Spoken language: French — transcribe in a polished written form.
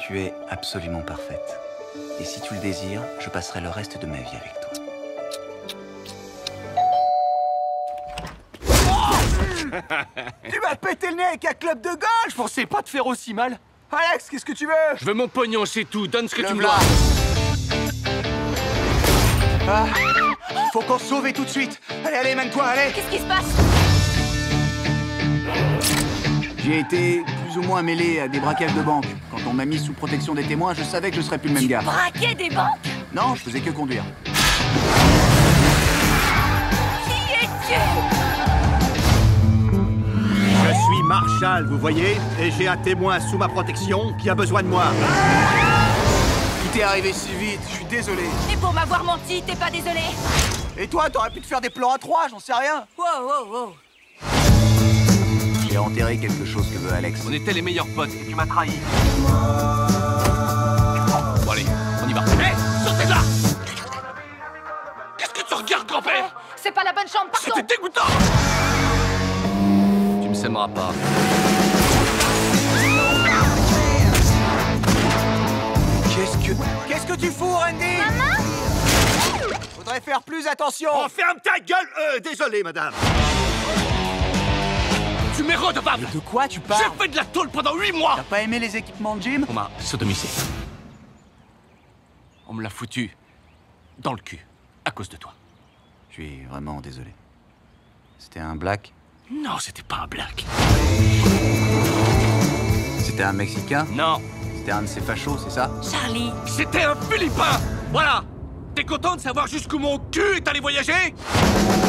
Tu es absolument parfaite. Et si tu le désires, je passerai le reste de ma vie avec toi. Tu m'as pété le nez avec un club de golf! Je pensais pas te faire aussi mal. Alex, qu'est-ce que tu veux? Je veux mon pognon, c'est tout. Donne ce que tu me voilà. dois. Ah, faut qu'on se sauve et tout de suite. Allez, allez, mène-toi, allez. Qu'est-ce qui se passe? J'ai été plus ou moins mêlé à des braquages de banque. Quand on m'a mis sous protection des témoins, je savais que je serais plus le même gars. Braquer des banques? Non, je faisais que conduire. Qui es-tu? Je suis Marshall, vous voyez, et j'ai un témoin sous ma protection qui a besoin de moi. Tout est arrivé si vite, je suis désolé. Et pour m'avoir menti, t'es pas désolé? Et toi, t'aurais pu te faire des plans à trois, j'en sais rien. Wow, wow, wow. J'ai enterré quelque chose que veut Alex. On était les meilleurs potes et tu m'as trahi. Bon allez, on y va. Hé, sortez de là! Qu'est-ce que tu regardes, grand-père? C'est pas la bonne chambre, pardon! C'était dégoûtant! Tu me sèmeras pas. Qu'est-ce que tu fous, Randy? Maman? Faudrait faire plus attention. Oh, ferme ta gueule! Désolé, madame. Tu m'es redevable! De quoi tu parles? J'ai fait de la tôle pendant 8 mois! T'as pas aimé les équipements de gym? On m'a sodomisé. On me l'a foutu dans le cul à cause de toi. Je suis vraiment désolé. C'était un black? Non, c'était pas un black. C'était un Mexicain? Non, C'était un de ces fachos, c'est ça? Charlie, c'était un Philippin! Voilà! T'es content de savoir jusqu'où mon cul est allé voyager?